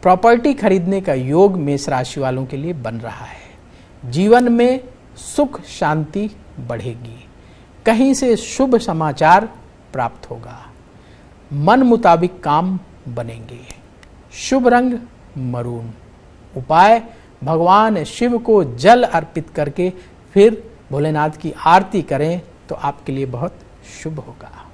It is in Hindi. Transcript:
प्रॉपर्टी खरीदने का योग मेष राशि वालों के लिए बन रहा है। जीवन में सुख शांति बढ़ेगी। कहीं से शुभ समाचार प्राप्त होगा। मन मुताबिक काम बनेंगे। शुभ रंग मरून। उपाय, भगवान शिव को जल अर्पित करके फिर भोलेनाथ की आरती करें तो आपके लिए बहुत शुभ होगा।